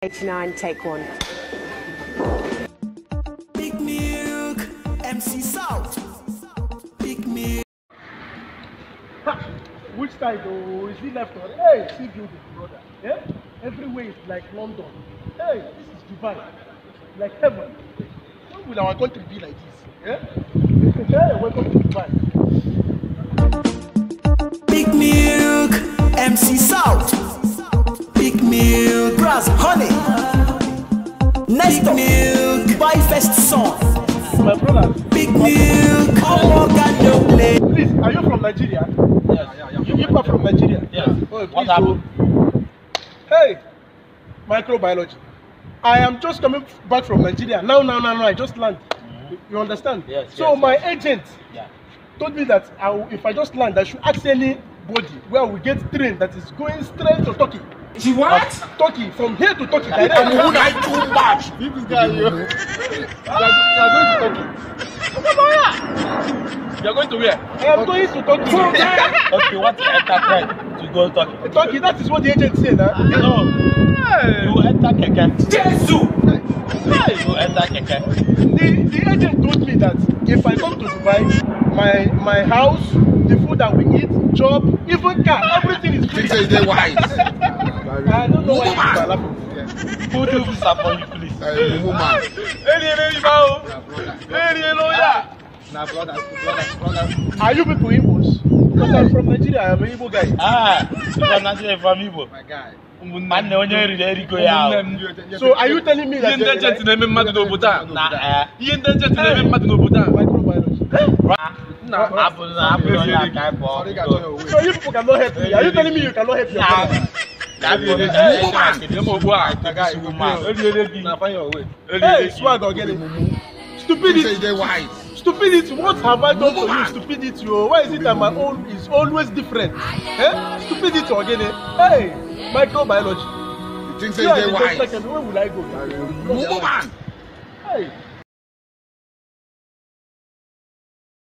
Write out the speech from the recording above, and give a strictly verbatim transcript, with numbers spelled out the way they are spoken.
eighty-nine, take one. Big Milk, M C South. Big Milk. Ha! Which side though? Is it left or right? Hey, see building, brother. Yeah? Everywhere is like London. Hey, this is Dubai. Like heaven. When will our country be like this? Yeah? Hey, welcome to Dubai. Big Milk, M C South. Big Milk, Brass Honey. Next Big Milk, Buy First Song. My brother. Big Milk, oh God, no play. Please, are you from Nigeria? Yes, yeah, yeah. You, you are from Nigeria? Yes. Oh, What happened? go. Hey, microbiology. I am just coming back from Nigeria. Now, now, now, now, I just landed. Mm-hmm. You understand? Yes. So yes, my yes. agent Yeah. told me that I will, if I just land, I should ask anybody where we get train that is going straight to Turkey. She what? Turkey, from here to Turkey. I'm Direct. too much. This guy, you. You are going to Turkey. You're going to where? I am going to Turkey. Okay, what's the enter train to go Turkey? Turkey, that is what the agent said. Huh? No. You enter Keke. Jesus! You enter Keke. The, the agent told me that if I come to Dubai, my my house, the food that we eat, job, even car, everything is free. Say they wise. I don't know why you are laughing. Who do visa for you, please? Uh, woman. Nah, brother, brother, brother. Are you people Igbos? Because I'm from Nigeria, I'm an Igbo guy. Ah, you from Nigeria, from Igbo. My guy. Man, no one here to go out. So are you telling me that Ihe ndị ejenti na-eme mmadụ n'obodo a? Na eh. Ihe ndị ejenti na-eme mmadụ n'obodo a? microbiology? Na apụ na apụ na ka ịbọ. Sorry, got your way. So you people cannot help me. Are you telling me you cannot help Na yourself? ka ịbọ na Eme ogbu a. My guy, you Eriere Now gị. find your way. Eriere Hey, gị. swag or get it? Say Stupidity. they wise. Stupidity. What have I done for you? Stupidity. Oh, why is it that my own is always different? Eh? Stupidity or get it? Hey, microbiology. You think You say are they the best wise. second. Where will I go? Woman. Hey.